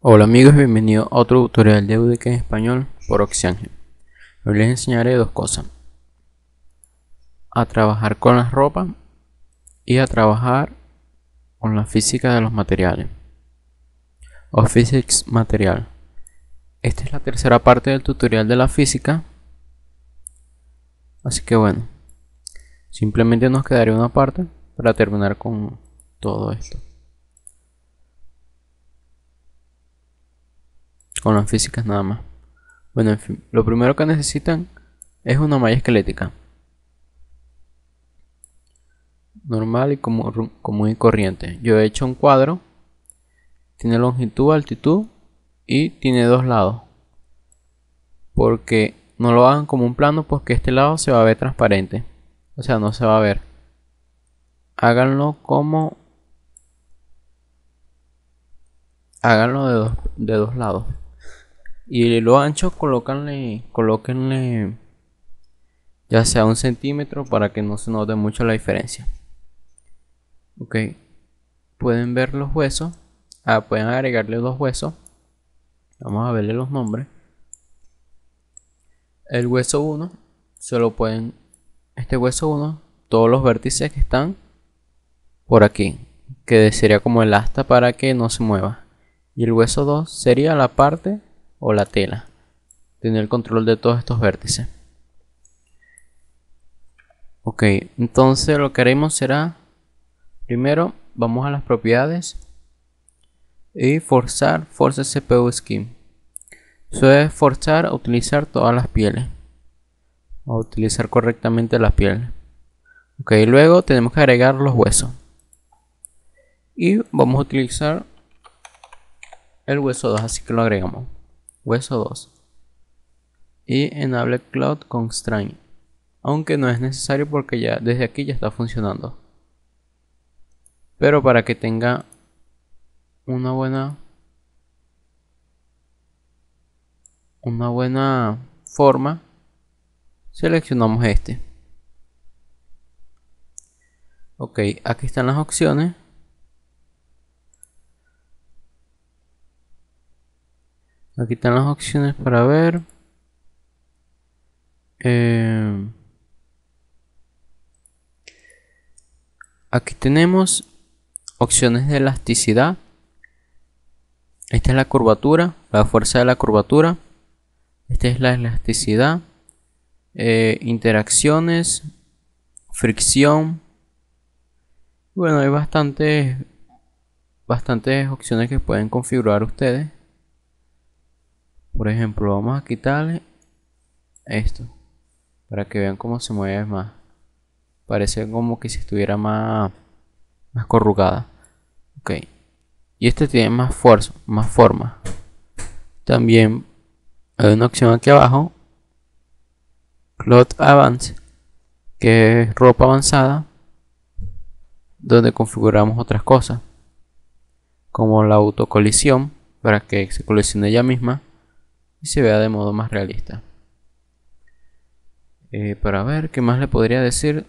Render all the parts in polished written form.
Hola amigos, bienvenidos a otro tutorial de UDK en español por Oxiangel. Hoy les enseñaré dos cosas: a trabajar con las ropas y a trabajar con la física de los materiales o Physics Material. Esta es la tercera parte del tutorial de la física, así que bueno, simplemente nos quedaría una parte para terminar con todo esto, con las físicas nada más. Bueno, en fin, lo primero que necesitan es una malla esquelética normal y común y corriente. Yo he hecho un cuadro, tiene longitud, altitud y tiene dos lados, porque no lo hagan como un plano, porque este lado se va a ver transparente, o sea, no se va a ver. Háganlo de dos lados, y lo ancho colóquenle ya sea 1 centímetro para que no se note mucho la diferencia. Ok, pueden ver los huesos. Pueden agregarle dos huesos. Vamos a verle los nombres. El hueso 1 solo pueden, este hueso 1, todos los vértices que están por aquí, que sería como el asta para que no se mueva. Y el hueso 2 sería la parte o la tela, tener el control de todos estos vértices. Ok, entonces lo que haremos será, primero vamos a las propiedades y forzar Force CPU Scheme. Eso es forzar a utilizar todas las pieles, a utilizar correctamente las pieles. Ok, luego tenemos que agregar los huesos y vamos a utilizar el hueso 2, así que lo agregamos, hueso 2, y enable Cloud Constraint, aunque no es necesario porque ya desde aquí ya está funcionando, pero para que tenga una buena forma, seleccionamos este. Ok, aquí están las opciones. Aquí están las opciones para ver. Aquí tenemos opciones de elasticidad. Esta es la curvatura, la fuerza de la curvatura. Esta es la elasticidad, interacciones, fricción. Bueno, hay bastantes opciones que pueden configurar ustedes. Por ejemplo, vamos a quitarle esto para que vean cómo se mueve más. Parece como que si estuviera más corrugada. Ok, y este tiene más fuerza, más forma. También hay una opción aquí abajo, Cloth Advance, que es ropa avanzada, donde configuramos otras cosas, como la autocolisión, para que se colisione ella misma y se vea de modo más realista. Para ver qué más le podría decir.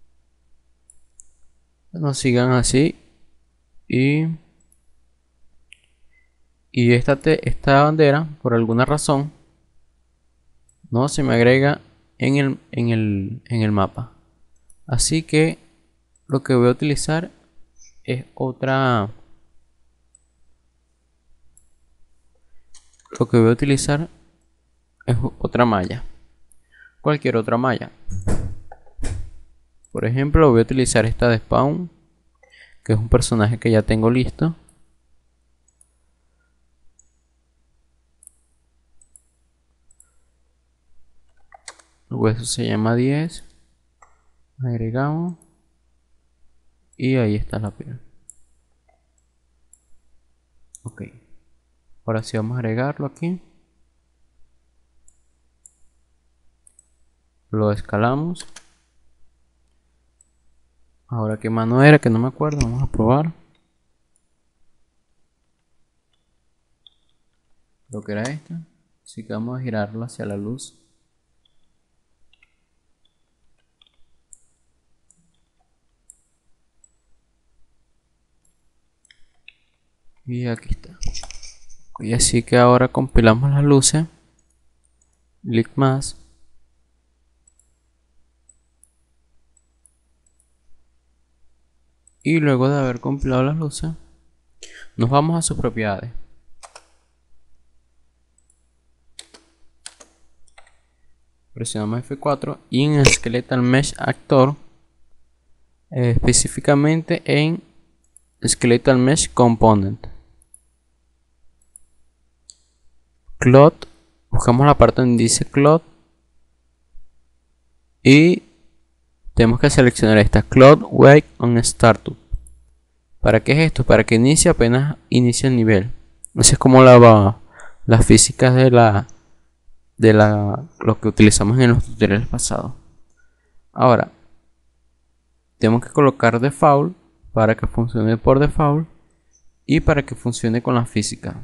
Bueno, sigan así. Y esta bandera, por alguna razón, no se me agrega en el mapa. Así que lo que voy a utilizar es otra. Lo que voy a utilizar es otra malla. Cualquier otra malla. Por ejemplo, voy a utilizar esta de Spawn, que es un personaje que ya tengo listo. El hueso se llama 10. Agregamos. Y ahí está la piel. Ok. Ahora sí vamos a agregarlo aquí. Lo escalamos. Ahora qué mano era, que no me acuerdo. Vamos a probar. Creo que era esta. Así que vamos a girarlo hacia la luz. Y aquí está. Y así que ahora compilamos las luces, clic más, y luego de haber compilado las luces nos vamos a sus propiedades. Presionamos F4 y en Skeletal Mesh Actor, específicamente en Skeletal Mesh Component, Cloud, buscamos la parte donde dice Cloud y tenemos que seleccionar esta Cloud Wake on Startup. ¿Para qué es esto? Para que inicie apenas inicia el nivel. Así es como las físicas de lo que utilizamos en los tutoriales pasados. Ahora tenemos que colocar default para que funcione por default y para que funcione con la física.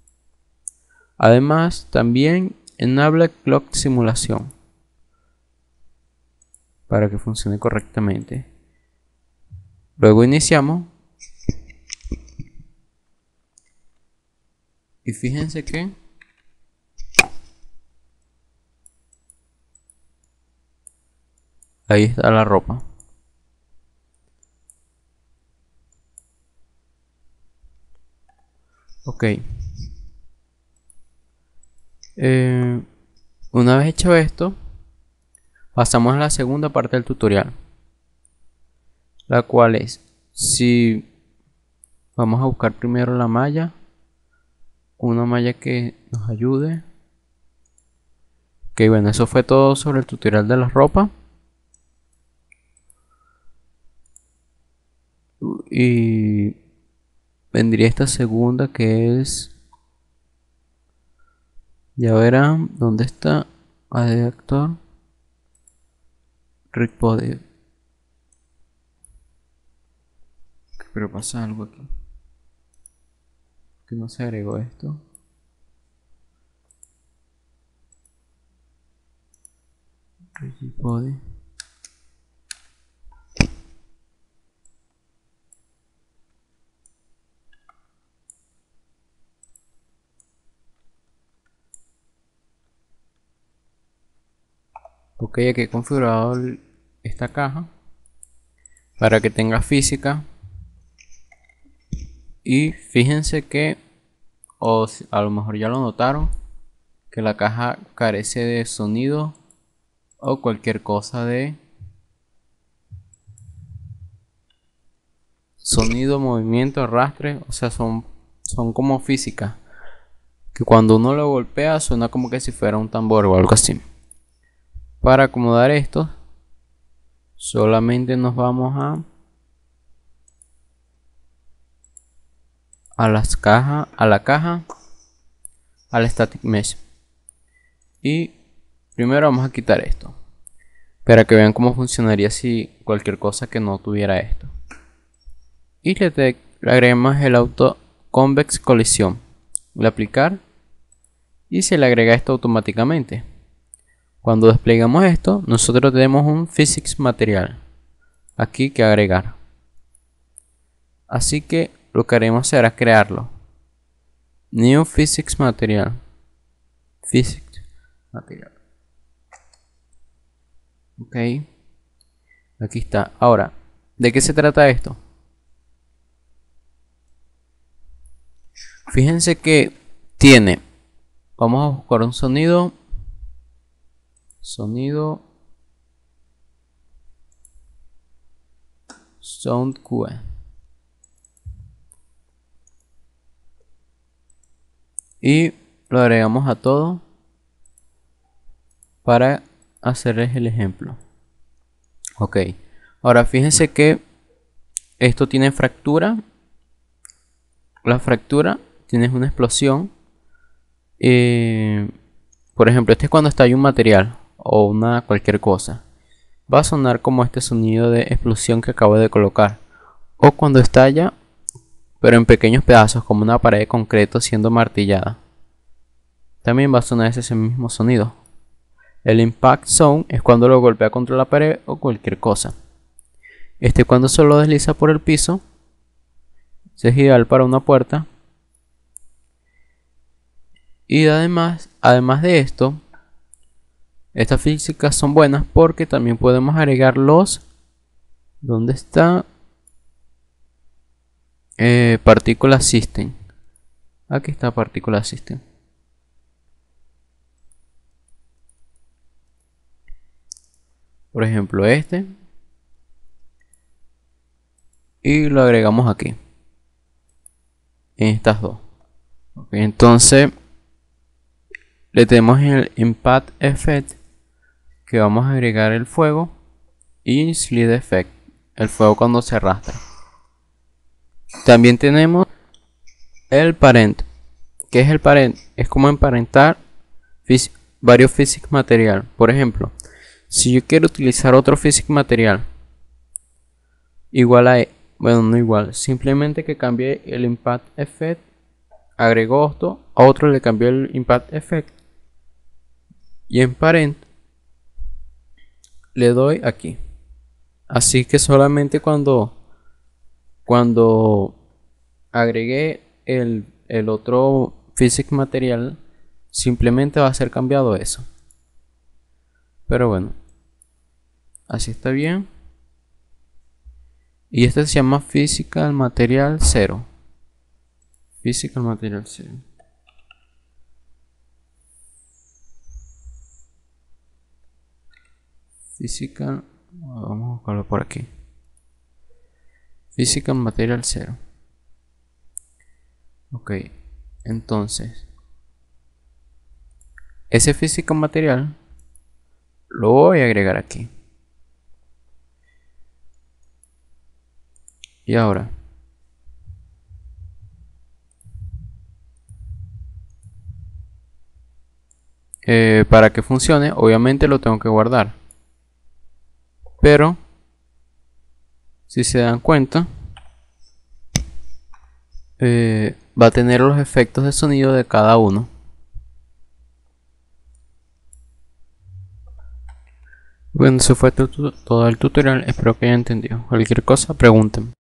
Además también enable clock simulación para que funcione correctamente. Luego iniciamos y fíjense que ahí está la ropa. Ok. Una vez hecho esto, pasamos a la segunda parte del tutorial, la cual es, si vamos a buscar primero la malla, una malla que nos ayude. Ok, bueno, eso fue todo sobre el tutorial de la ropa. Y vendría esta segunda, que es, ya verán dónde está Actor Rig Body. Pero pasa algo aquí que no se agregó esto. Rigid Body. Ok, aquí he configurado esta caja para que tenga física. Y fíjense que, o a lo mejor ya lo notaron, que la caja carece de sonido o cualquier cosa de sonido, movimiento, arrastre. O sea, son como físicas, que cuando uno lo golpea suena como que si fuera un tambor o algo así. Para acomodar esto, solamente nos vamos a la caja, al Static Mesh, y primero vamos a quitar esto para que vean cómo funcionaría si cualquier cosa que no tuviera esto, y le agregamos el Auto Convex Collision, le aplicar, y se le agrega esto automáticamente. Cuando desplegamos esto, nosotros tenemos un Physics Material aquí que agregar, así que lo que haremos será crearlo. New Physics Material. Physics Material. Ok. Aquí está. Ahora, ¿de qué se trata esto? Fíjense que tiene. Vamos a buscar un sonido. Sonido. Sound QE. Y lo agregamos a todo para hacerles el ejemplo. Ok, ahora fíjense que esto tiene fractura. La fractura tiene una explosión. Por ejemplo, este es cuando estalla un material o cualquier cosa. Va a sonar como este sonido de explosión que acabo de colocar. O cuando estalla, pero en pequeños pedazos, como una pared de concreto siendo martillada. También va a sonar ese mismo sonido. El Impact Sound es cuando lo golpea contra la pared o cualquier cosa. Este cuando solo desliza por el piso. Este es ideal para una puerta. Y además de esto, estas físicas son buenas porque también podemos agregar los... ¿Dónde está? Particular System. Aquí está Particular System. Por ejemplo este. Y lo agregamos aquí. En estas dos. Okay, entonces le tenemos el Impact Effect, que vamos a agregar el fuego, y Slide Effect, el fuego cuando se arrastra. También tenemos el Parent. ¿Qué es el Parent? Es como emparentar varios Physics Material. Por ejemplo, si yo quiero utilizar otro Physics Material igual a... Bueno, no igual, simplemente que cambie el Impact Effect, agrego esto, a otro le cambié el Impact Effect, y en Parent le doy aquí. Así que solamente cuando agregué el otro Physics Material, simplemente va a ser cambiado eso. Pero bueno, así está bien. Y este se llama Physical Material 0. Physical Material 0. Physical, vamos a buscarlo por aquí. Physical Material 0. Ok, entonces ese Physical Material lo voy a agregar aquí. Y ahora para que funcione, obviamente lo tengo que guardar. Pero si se dan cuenta, va a tener los efectos de sonido de cada uno. Bueno, eso fue todo el tutorial. Espero que hayan entendido. Cualquier cosa, pregunten.